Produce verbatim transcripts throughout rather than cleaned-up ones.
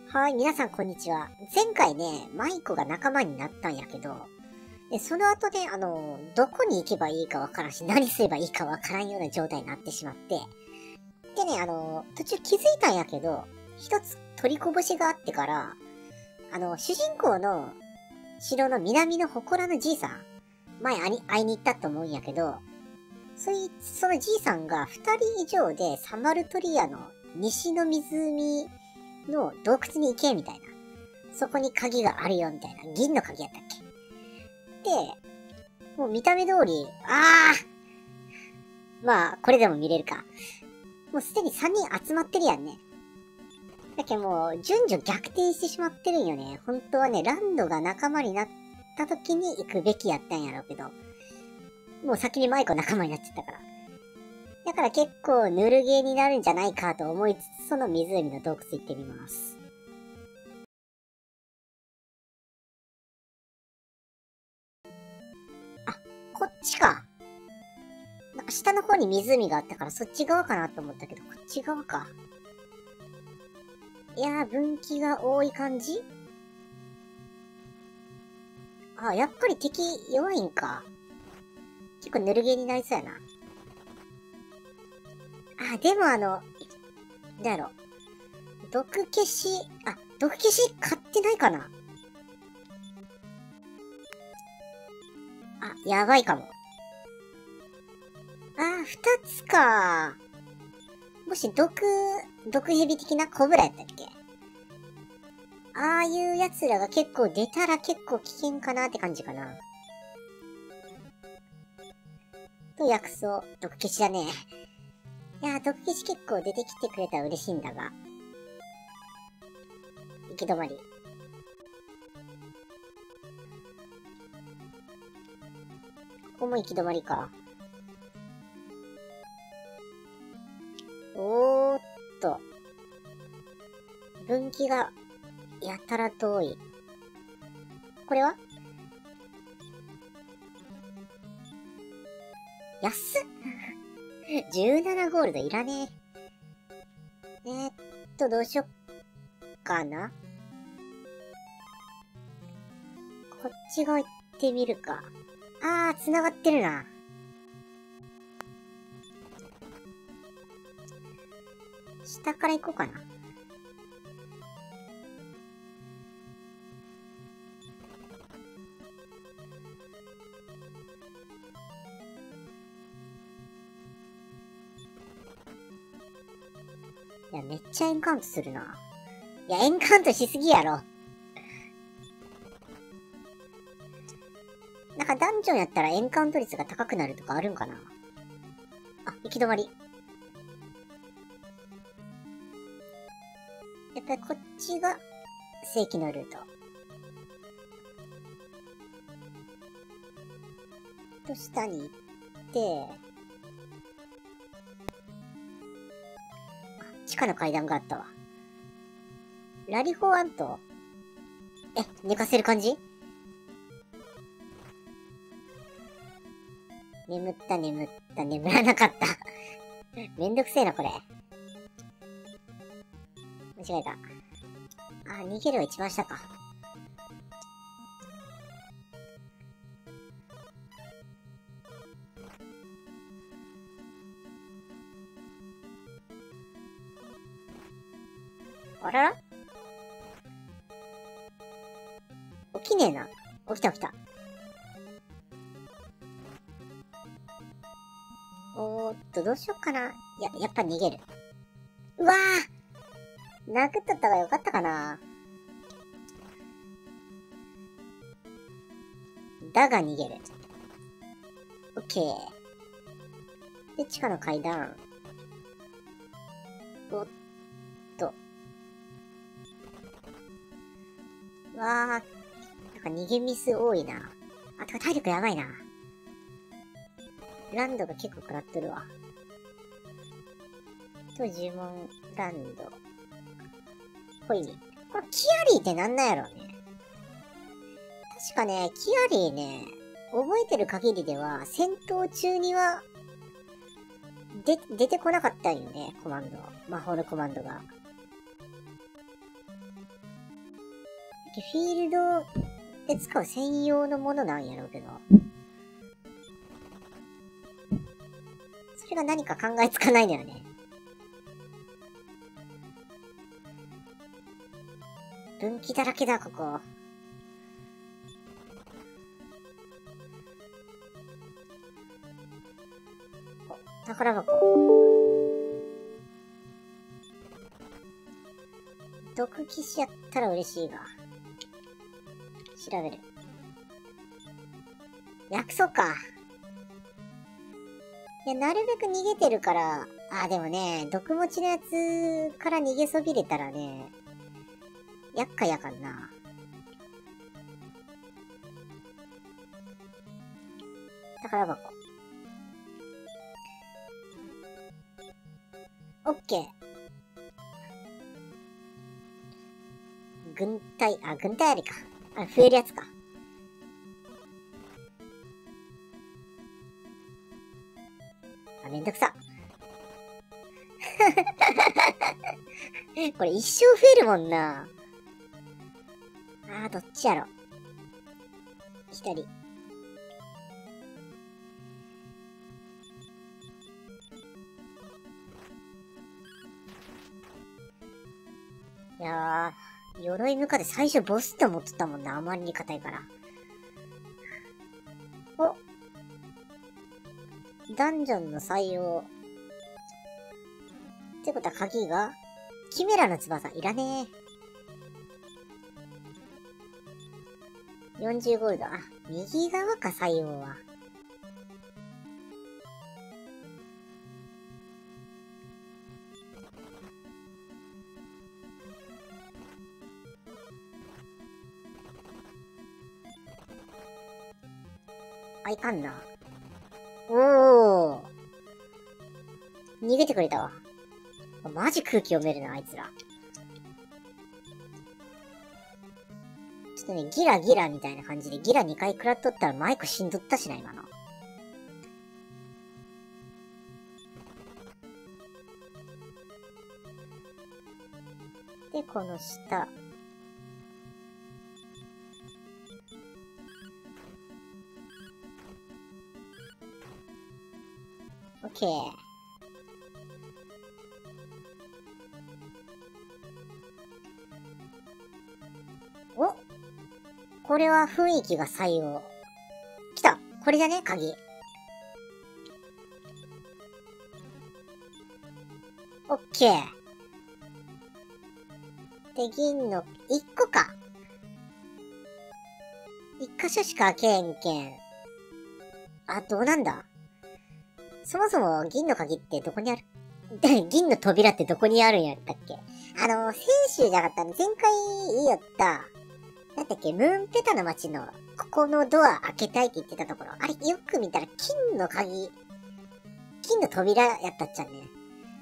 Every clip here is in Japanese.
はい、皆さんこんにちは。前回ね、マイコが仲間になったんやけど、で、その後ね、あの、どこに行けばいいかわからんし、何すればいいかわからんような状態になってしまって、でね、あの、途中気づいたんやけど、一つ取りこぼしがあってから、あの、主人公の城の南の祠のじいさん、前会いに会いに行ったと思うんやけど、そい、そのじいさんが二人以上でサマルトリアの西の湖の洞窟に行けみたいな。そこに鍵があるよみたいな。銀の鍵やったっけで、もう見た目通り、あーまあ、これでも見れるか。もうすでにさんにん集まってるやんね。だけどもう、順序逆転してしまってるんよね。本当はね、ランドが仲間になった時に行くべきやったんやろうけど、もう先にマイコ仲間になっちゃったから。だから結構ぬるゲーになるんじゃないかと思いつつ、その湖の洞窟行ってみます。あ、こっちか。なんか下の方に湖があったからそっち側かなと思ったけど、こっち側か。いやー、分岐が多い感じ。あ、やっぱり敵弱いんか。結構ぬるゲーになりそうやな。あ、でもあの、なんだろう。毒消し、あ、毒消し買ってないかな。あ、やばいかも。あ、二つか。もし毒、毒蛇的なコブラやったっけ。ああいう奴らが結構出たら結構危険かなって感じかな。と薬草、毒消しだね。いやー、毒消し結構出てきてくれたら嬉しいんだが。行き止まり。ここも行き止まりか。おーっと。分岐が、やたら遠い。これは安っじゅうななゴールドいらねえ。えー、っと、どうしよっかな。こっち側行ってみるか。あー、繋がってるな。下から行こうかな。いや、めっちゃエンカウントするな。いや、エンカウントしすぎやろ。なんかダンジョンやったらエンカウント率が高くなるとかあるんかな。あ、行き止まり。やっぱりこっちが正規のルート。と、下に行って、あ、地下の階段があったわ。ラリホーアントえ、寝かせる感じ。眠った眠った眠らなかっためんどくせえなこれ。間違えた。あ、逃げるは一番下か。あらら起きねえな。起きた起きた。おーっと、どうしよっかな。や、やっぱ逃げる。うわー殴っとった方がよかったかな。だが逃げる。オッケー。で、地下の階段。おっと。わー、なんか逃げミス多いな。あ、てか体力やばいな。ランドが結構食らっとるわ。と、呪文、ランド。ほい。これ、キアリーってなんなんやろうね。確かね、キアリーね、覚えてる限りでは、戦闘中には、で、出てこなかったんよね、コマンド。魔法のコマンドが。 フィールドで使う専用のものなんやろうけど。それが何か考えつかないのよね。分岐だらけだ、ここ。お、宝箱。毒騎士やったら嬉しいが。調べる。薬草か。いや、なるべく逃げてるから、あ、でもね、毒持ちのやつから逃げそびれたらね、厄介やかんな。宝箱。オッケー。軍隊、あ、軍隊ありか。あ、増えるやつか。あ、めんどくさ。これ一生増えるもんな。あー、どっちやろ。左。いやー、鎧ムカで最初ボスって思ってたもんな。あまりに硬いから。お、ダンジョンの採用。ってことは鍵が、キメラの翼いらねえ。よんじゅうゴールド。あ、右側か、採用は。あ、いかんな。おー。逃げてくれたわ。マジ空気読めるな、あいつら。ちょっとね、ギラギラみたいな感じで、ギラにかい食らっとったらマイク死んどったしな、今の。で、この下。オッケー。お、これは雰囲気が採用。来た。これじゃね、鍵。オッケー。で、銀のいっこか。いっ箇所しか開けんけん。あ、どうなんだ。そもそも銀の鍵ってどこにある銀の扉ってどこにあるんやったっけ。あの、先週じゃなかったの。前回言いよった。なんだっけ、ムーンペタの街の、ここのドア開けたいって言ってたところ。あれ、よく見たら金の鍵、金の扉やったっちゃね。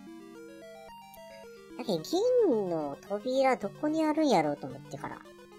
だけど、銀の扉どこにあるんやろうと思ってから。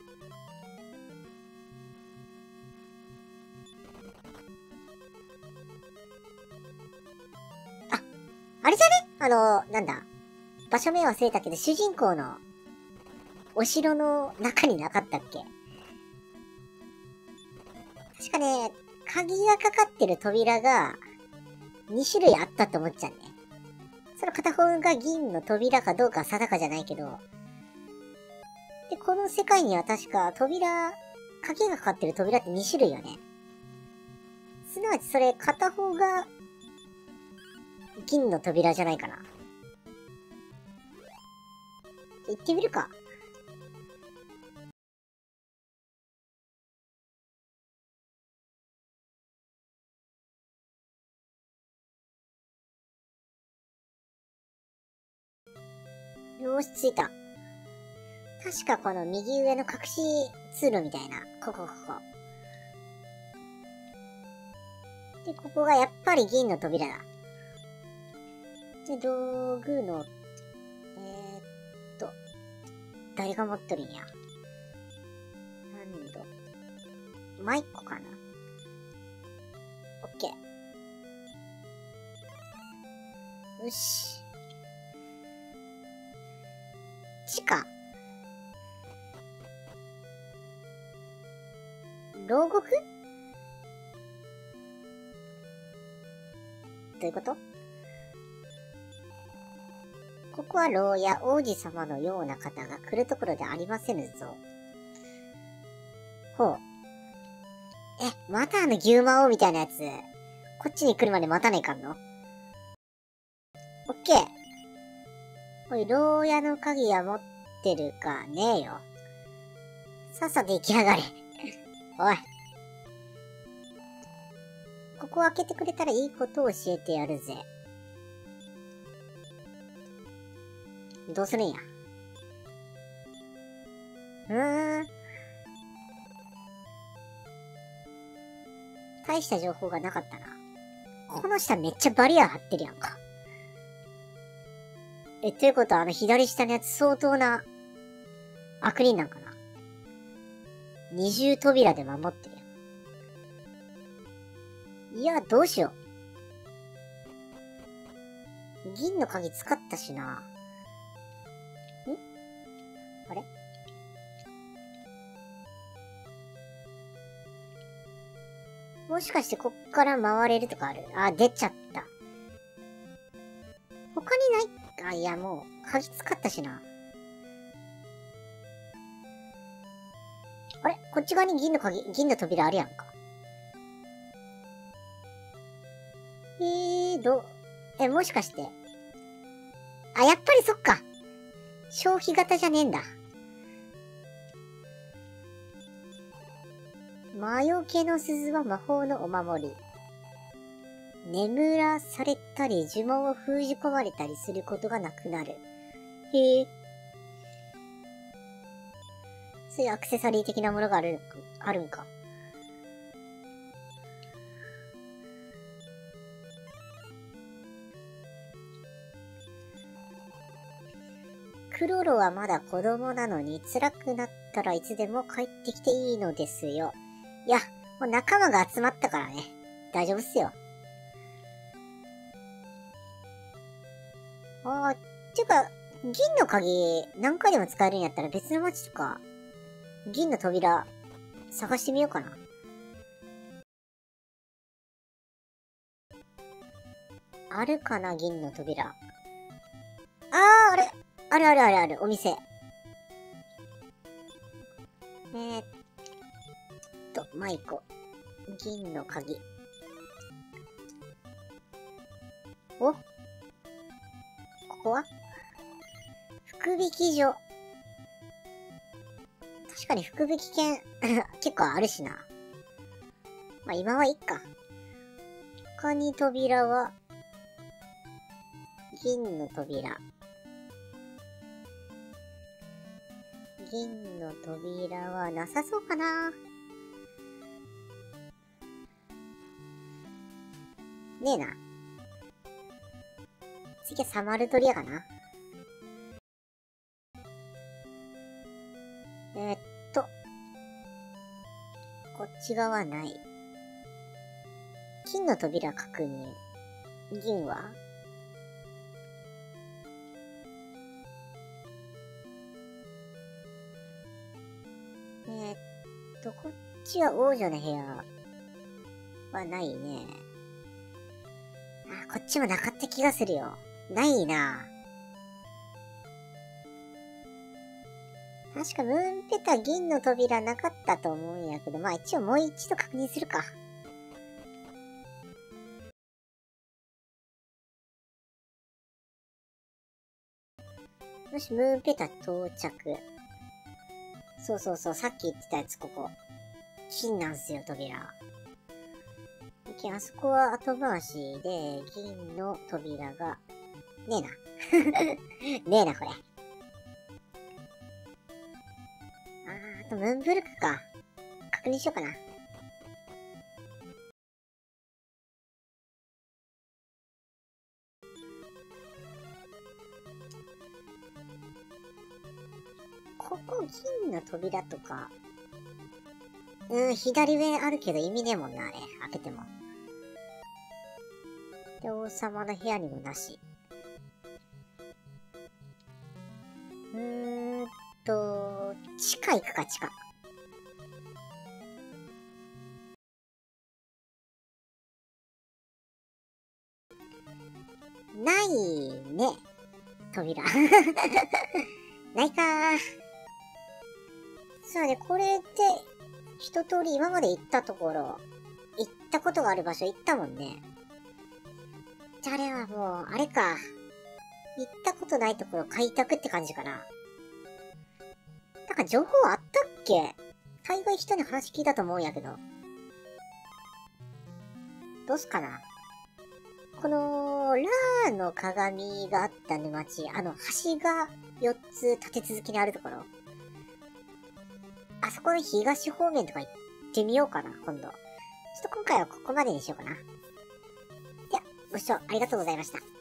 あ、あれじゃね？あの、なんだ。場所名忘れたけど、主人公の、お城の中になかったっけ？確かね、鍵がかかってる扉がに種類あったと思っちゃうね。その片方が銀の扉かどうか定かじゃないけど、で、この世界には確か扉、鍵がかかってる扉ってに種類よね。すなわちそれ片方が銀の扉じゃないかな。行ってみるか。よし、着いた。確かこの右上の隠し通路みたいな。ここ、ここ。で、ここがやっぱり銀の扉だ。で、道具の、えー、っと、誰が持っとるんや。何度マイコかな。オッケー。よし。地下。 牢獄？どういうこと？ここは牢や王子様のような方が来るところでありませぬぞ。ほう。え、またあの牛魔王みたいなやつ、こっちに来るまで待たねえかんの？オッケー。おい、牢屋の鍵は持ってるかねえよ。さっさと行きやがれ。おい。ここを開けてくれたらいいことを教えてやるぜ。どうするんや。うーん。大した情報がなかったな。この下めっちゃバリア張ってるやんか。え、ということはあの左下のやつ相当な悪人なんかな。二重扉で守ってるやん。いや、どうしよう。銀の鍵使ったしな。ん？あれ？もしかしてこっから回れるとかある？あ、出ちゃった。他にない？あ、いやもう、鍵使ったしな。あれ？こっち側に銀の鍵、銀の扉あるやんか。えー、ど、え、もしかして。あ、やっぱりそっか。消費型じゃねえんだ。魔除けの鈴は魔法のお守り。眠らされたり呪文を封じ込まれたりすることがなくなる。へえ。そういうアクセサリー的なものがある、あるんか。クロロはまだ子供なのに辛くなったらいつでも帰ってきていいのですよ。いや、もう仲間が集まったからね。大丈夫っすよ。あー、っていうか、銀の鍵何回でも使えるんやったら別の街とか、銀の扉探してみようかな。あるかな、銀の扉。あー、あれ。あるあるあるある、お店。えー、っと、マイコ。銀の鍵。お？ここは福引所。確かに福引券結構あるしな。まあ今はいっか。他に扉は、銀の扉。銀の扉はなさそうかな。ねえな。次はサマルトリアかな。えー、っと。こっち側ない。金の扉確認。銀はえー、っと、こっちは王女の部屋はないね。あ、こっちもなかった気がするよ。ないな。確かムーンペタ銀の扉なかったと思うんやけど、まあ一応もう一度確認するか。よし、ムーンペタ到着。そうそうそう、さっき言ってたやつ、ここ。金なんすよ、扉。あそこは後回しで、銀の扉が、ねえな。ねえな、これ。あー、あとムーンブルクか。確認しようかな。ここ銀の扉とか、うん、左上あるけど意味ねえもんな、あれ。開けても。で、王様の部屋にもなし。うーんと、地下行くか、地下。 ないね。扉。ないかー。そうね、これで、一通り今まで行ったところ、行ったことがある場所行ったもんね。じゃああれはもう、あれか。行ったことないところ開拓って感じかな。なんか情報あったっけ？大概人に話聞いたと思うんやけど。どうすかな？この、ラーの鏡があった沼地、あの、橋がよっつ立て続けにあるところ。あそこの東方面とか行ってみようかな、今度。ちょっと今回はここまでにしようかな。では、ご視聴ありがとうございました。